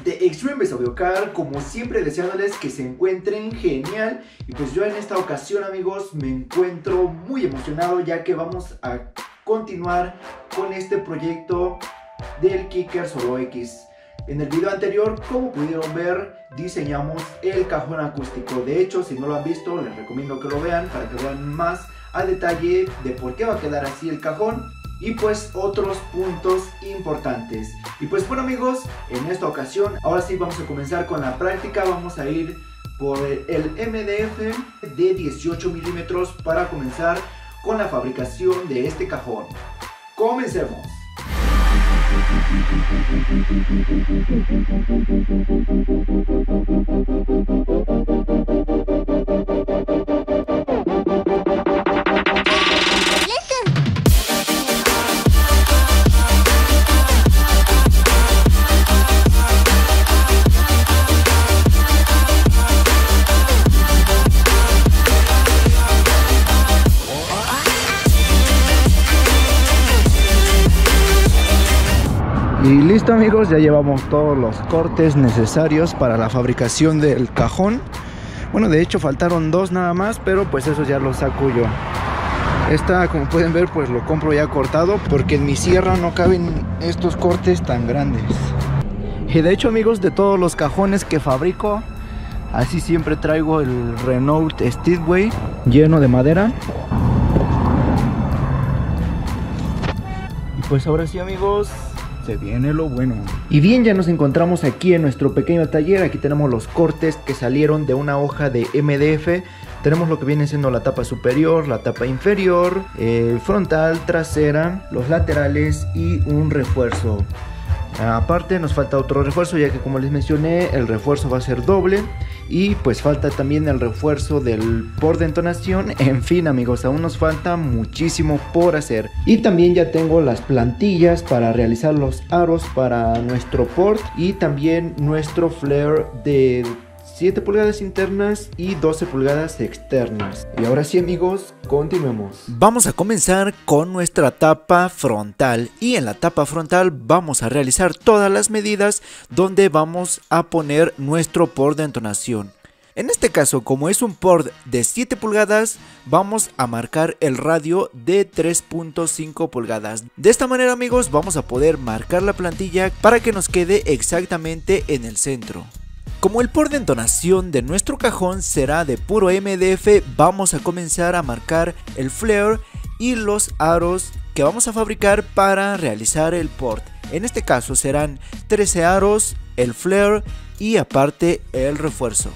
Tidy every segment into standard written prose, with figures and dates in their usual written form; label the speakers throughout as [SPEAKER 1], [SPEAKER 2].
[SPEAKER 1] de Extreme Base Audio Car, como siempre deseándoles que se encuentren genial. Y pues yo en esta ocasión, amigos, me encuentro muy emocionado, ya que vamos a continuar con este proyecto del Kicker Solo X. En el video anterior, como pudieron ver, diseñamos el cajón acústico. De hecho, si no lo han visto, les recomiendo que lo vean para que vean más a detalle de por qué va a quedar así el cajón y pues otros puntos importantes. Y pues bueno, amigos, en esta ocasión ahora sí vamos a comenzar con la práctica. Vamos a ir por el MDF de 18 milímetros para comenzar con la fabricación de este cajón. Comencemos. Y listo, amigos, ya llevamos todos los cortes necesarios para la fabricación del cajón. Bueno, de hecho faltaron dos nada más, pero pues eso ya lo saco yo. Esta, como pueden ver, pues lo compro ya cortado, porque en mi sierra no caben estos cortes tan grandes. Y de hecho, amigos, de todos los cajones que fabrico, así siempre traigo el Renault Steedway lleno de madera. Y pues ahora sí, amigos, se viene lo bueno. Y bien, ya nos encontramos aquí en nuestro pequeño taller. Aquí tenemos los cortes que salieron de una hoja de MDF. Tenemos lo que viene siendo la tapa superior, la tapa inferior, frontal, trasera, los laterales y un refuerzo. Aparte nos falta otro refuerzo, ya que como les mencioné, el refuerzo va a ser doble. Y pues falta también el refuerzo del port de entonación. En fin, amigos, aún nos falta muchísimo por hacer. Y también ya tengo las plantillas para realizar los aros para nuestro port y también nuestro flare de 7 pulgadas internas y 12 pulgadas externas. Y ahora sí, amigos, continuemos.
[SPEAKER 2] Vamos a comenzar con nuestra tapa frontal, y en la tapa frontal vamos a realizar todas las medidas donde vamos a poner nuestro port de entonación. En este caso, como es un port de 7 pulgadas, vamos a marcar el radio de 3.5 pulgadas. De esta manera, amigos, vamos a poder marcar la plantilla para que nos quede exactamente en el centro. Como el port de entonación de nuestro cajón será de puro MDF, vamos a comenzar a marcar el flare y los aros que vamos a fabricar para realizar el port. En este caso serán 13 aros, el flare y aparte el refuerzo.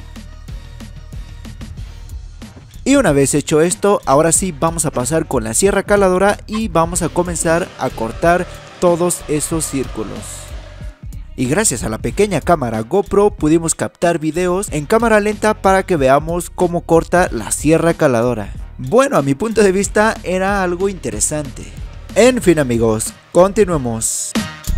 [SPEAKER 2] Y una vez hecho esto, ahora sí vamos a pasar con la sierra caladora y vamos a comenzar a cortar todos esos círculos. Y gracias a la pequeña cámara GoPro pudimos captar videos en cámara lenta para que veamos cómo corta la sierra caladora. Bueno, a mi punto de vista era algo interesante. En fin, amigos, continuemos.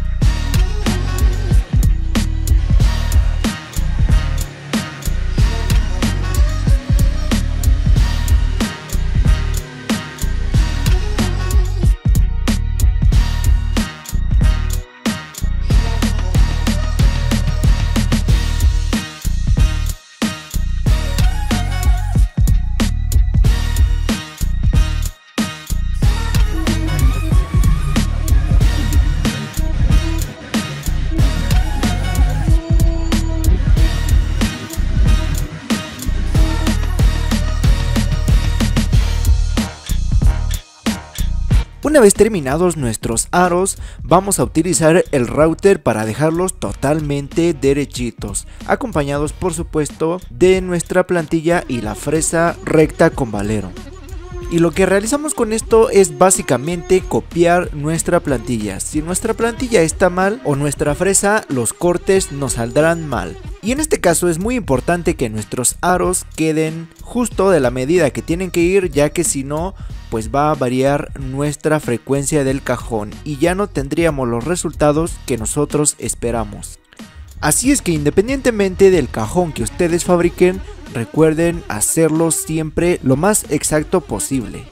[SPEAKER 2] Una vez terminados nuestros aros, vamos a utilizar el router para dejarlos totalmente derechitos, acompañados por supuesto de nuestra plantilla y la fresa recta con valero. Y lo que realizamos con esto es básicamente copiar nuestra plantilla. Si nuestra plantilla está mal o nuestra fresa, los cortes nos saldrán mal. Y en este caso es muy importante que nuestros aros queden justo de la medida que tienen que ir, ya que si no, pues va a variar nuestra frecuencia del cajón y ya no tendríamos los resultados que nosotros esperamos. Así es que independientemente del cajón que ustedes fabriquen, recuerden hacerlo siempre lo más exacto posible.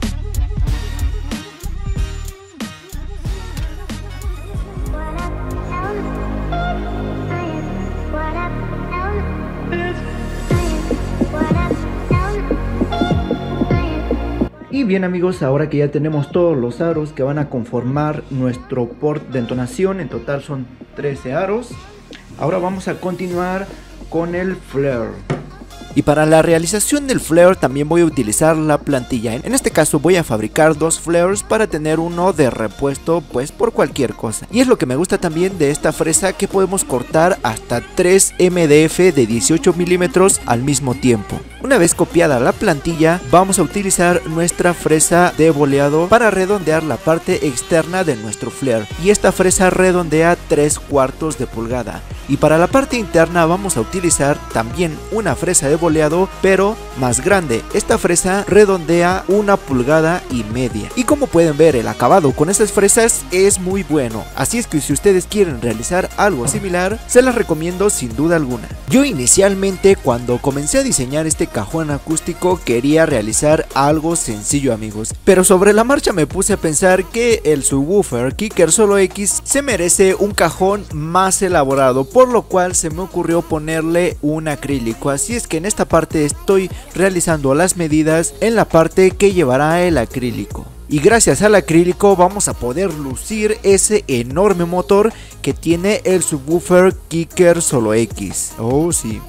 [SPEAKER 1] Y bien amigos, ahora que ya tenemos todos los aros que van a conformar nuestro port de entonación, en total son 13 aros. Ahora vamos a continuar con el flare.
[SPEAKER 2] Y para la realización del flare también voy a utilizar la plantilla. En este caso voy a fabricar dos flares para tener uno de repuesto, pues por cualquier cosa. Y es lo que me gusta también de esta fresa, que podemos cortar hasta 3 MDF de 18 milímetros al mismo tiempo. Una vez copiada la plantilla, vamos a utilizar nuestra fresa de boleado para redondear la parte externa de nuestro flare. Y esta fresa redondea 3/4 de pulgada. Y para la parte interna vamos a utilizar también una fresa de boleado, pero más grande. Esta fresa redondea 1,5 pulgadas. Y como pueden ver, el acabado con estas fresas es muy bueno. Así es que si ustedes quieren realizar algo similar, se las recomiendo sin duda alguna. Yo inicialmente, cuando comencé a diseñar este cajón acústico, quería realizar algo sencillo amigos, pero sobre la marcha me puse a pensar que el subwoofer Kicker Solo X se merece un cajón más elaborado, por lo cual se me ocurrió ponerle un acrílico. Así es que en esta parte estoy realizando las medidas en la parte que llevará el acrílico. Y gracias al acrílico vamos a poder lucir ese enorme motor que tiene el subwoofer Kicker Solo X. Oh sí.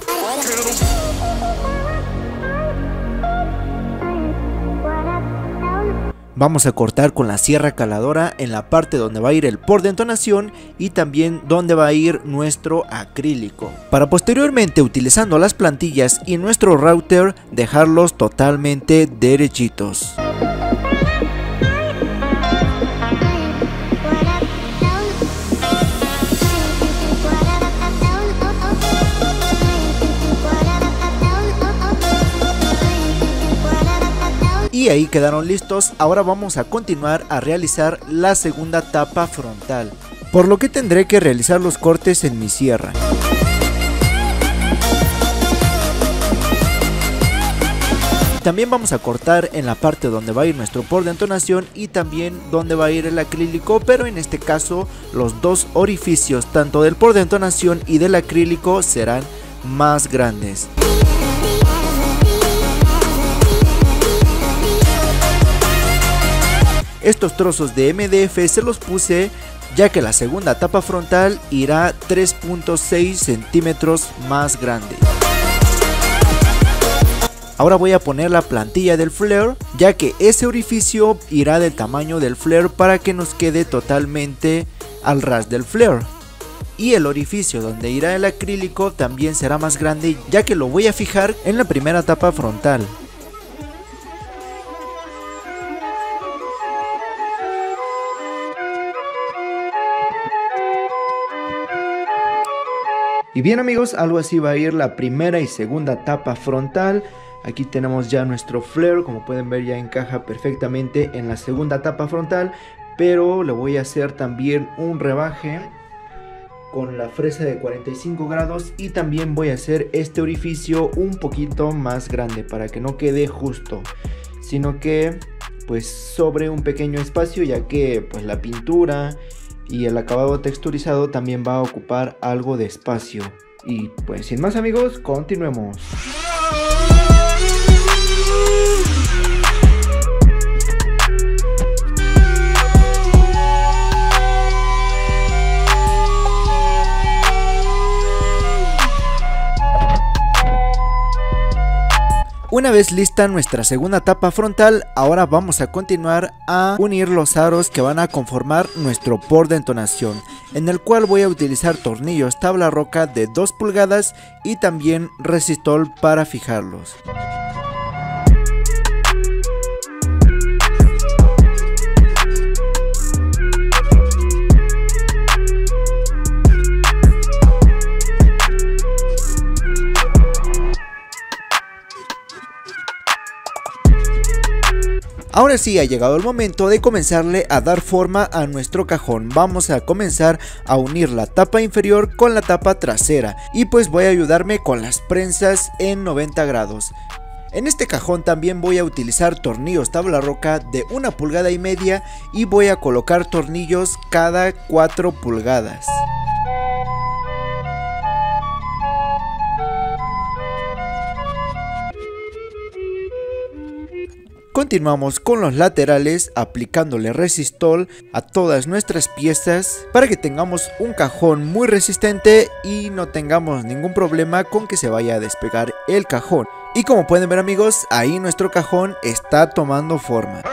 [SPEAKER 2] Vamos a cortar con la sierra caladora en la parte donde va a ir el port de entonación y también donde va a ir nuestro acrílico, para posteriormente, utilizando las plantillas y nuestro router, dejarlos totalmente derechitos. Y ahí quedaron listos. Ahora vamos a continuar a realizar la segunda tapa frontal, por lo que tendré que realizar los cortes en mi sierra. También vamos a cortar en la parte donde va a ir nuestro port de entonación y también donde va a ir el acrílico, pero en este caso los dos orificios, tanto del port de entonación y del acrílico, serán más grandes. Estos trozos de MDF se los puse ya que la segunda tapa frontal irá 3.6 centímetros más grande. Ahora voy a poner la plantilla del flare, ya que ese orificio irá del tamaño del flare para que nos quede totalmente al ras del flare. Y el orificio donde irá el acrílico también será más grande, ya que lo voy a fijar en la primera tapa frontal.
[SPEAKER 1] Y bien amigos, algo así va a ir la primera y segunda tapa frontal. Aquí tenemos ya nuestro flare, como pueden ver ya encaja perfectamente en la segunda tapa frontal, pero le voy a hacer también un rebaje con la fresa de 45 grados y también voy a hacer este orificio un poquito más grande para que no quede justo, sino que pues sobre un pequeño espacio, ya que pues la pintura y el acabado texturizado también va a ocupar algo de espacio. Y pues sin más amigos, continuemos.
[SPEAKER 2] Una vez lista nuestra segunda tapa frontal, ahora vamos a continuar a unir los aros que van a conformar nuestro port de entonación, en el cual voy a utilizar tornillos tabla roca de 2 pulgadas y también resistol para fijarlos. Ahora sí ha llegado el momento de comenzarle a dar forma a nuestro cajón. Vamos a comenzar a unir la tapa inferior con la tapa trasera y pues voy a ayudarme con las prensas en 90 grados. En este cajón también voy a utilizar tornillos tabla roca de 1,5 pulgadas y voy a colocar tornillos cada 4 pulgadas. Continuamos con los laterales aplicándole resistol a todas nuestras piezas para que tengamos un cajón muy resistente y no tengamos ningún problema con que se vaya a despegar el cajón. Y como pueden ver amigos, ahí nuestro cajón está tomando forma.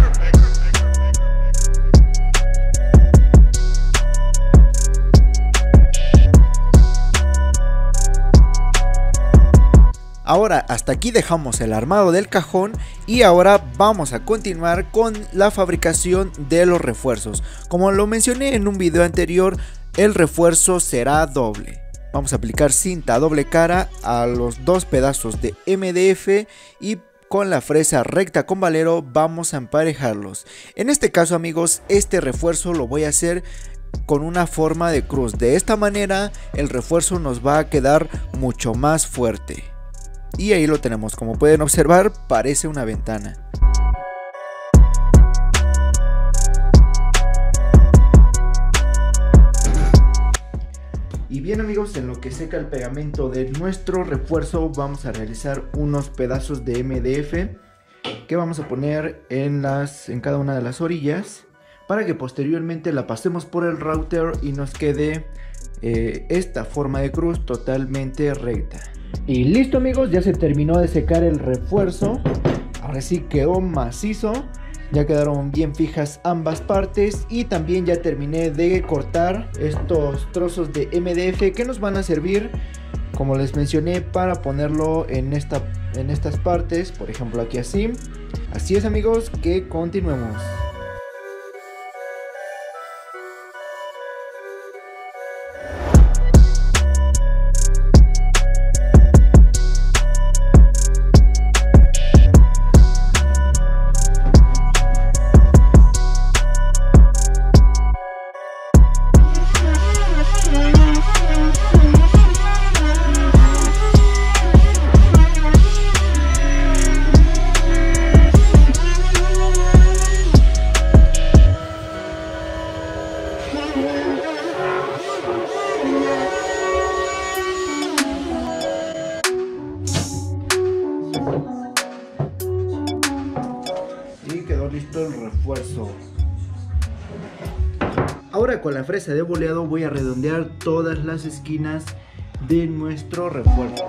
[SPEAKER 2] Ahora hasta aquí dejamos el armado del cajón y ahora vamos a continuar con la fabricación de los refuerzos. Como lo mencioné en un video anterior, el refuerzo será doble. Vamos a aplicar cinta doble cara a los dos pedazos de MDF y con la fresa recta con valero vamos a emparejarlos. En este caso amigos, este refuerzo lo voy a hacer con una forma de cruz. De esta manera el refuerzo nos va a quedar mucho más fuerte. Y ahí lo tenemos, como pueden observar, parece una ventana.
[SPEAKER 1] Y bien amigos, en lo que seca el pegamento de nuestro refuerzo, vamos a realizar unos pedazos de MDF que vamos a poner en cada una de las orillas, para que posteriormente la pasemos por el router y nos quede esta forma de cruz totalmente recta. Y listo amigos, ya se terminó de secar el refuerzo. Ahora sí quedó macizo. Ya quedaron bien fijas ambas partes. Y también ya terminé de cortar estos trozos de MDF que nos van a servir, como les mencioné, para ponerlo en estas partes. Por ejemplo aquí así. Así es amigos, que continuemos. Y quedó listo el refuerzo. Ahora con la fresa de boleado voy a redondear todas las esquinas de nuestro refuerzo.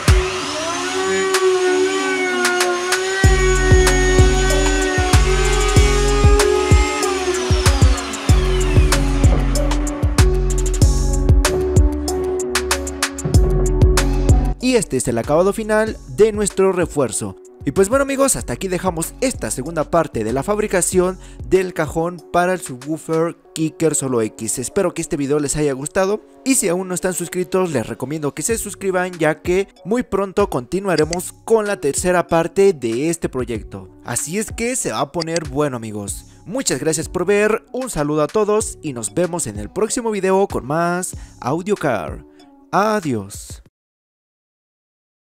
[SPEAKER 2] Y este es el acabado final de nuestro refuerzo. Y pues bueno amigos, hasta aquí dejamos esta segunda parte de la fabricación del cajón para el subwoofer Kicker Solo X. Espero que este video les haya gustado y si aún no están suscritos les recomiendo que se suscriban, ya que muy pronto continuaremos con la tercera parte de este proyecto. Así es que se va a poner bueno amigos. Muchas gracias por ver, un saludo a todos y nos vemos en el próximo video con más AudioCar. Adiós.